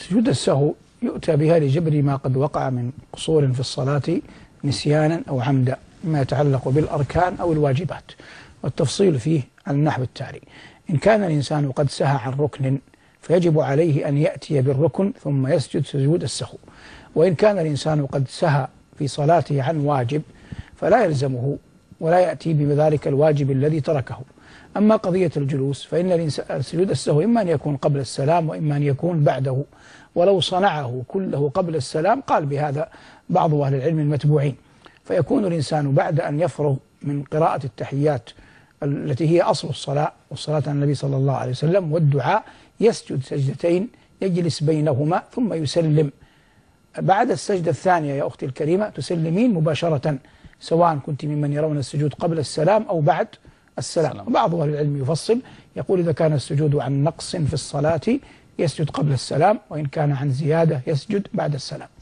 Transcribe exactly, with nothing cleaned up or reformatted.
سجود السهو يؤتى بها لجبر ما قد وقع من قصور في الصلاة نسيانا أو عمدا، ما يتعلق بالأركان أو الواجبات، والتفصيل فيه على النحو التالي: إن كان الإنسان قد سهى عن ركن فيجب عليه أن يأتي بالركن ثم يسجد سجود السهو، وإن كان الإنسان قد سهى في صلاته عن واجب فلا يلزمه ولا يأتي بذلك الواجب الذي تركه. أما قضية الجلوس فإن سجود السهو إما أن يكون قبل السلام وإما أن يكون بعده، ولو صنعه كله قبل السلام قال بهذا بعض أهل العلم المتبوعين، فيكون الإنسان بعد أن يفرغ من قراءة التحيات التي هي أصل الصلاة والصلاة على النبي صلى الله عليه وسلم والدعاء يسجد سجدتين يجلس بينهما ثم يسلم. بعد السجدة الثانية يا أختي الكريمة تسلمين مباشرة، سواء كنت ممن يرون السجود قبل السلام أو بعد السلام. وبعض أهل العلم يفصل يقول إذا كان السجود عن نقص في الصلاة يسجد قبل السلام، وإن كان عن زيادة يسجد بعد السلام.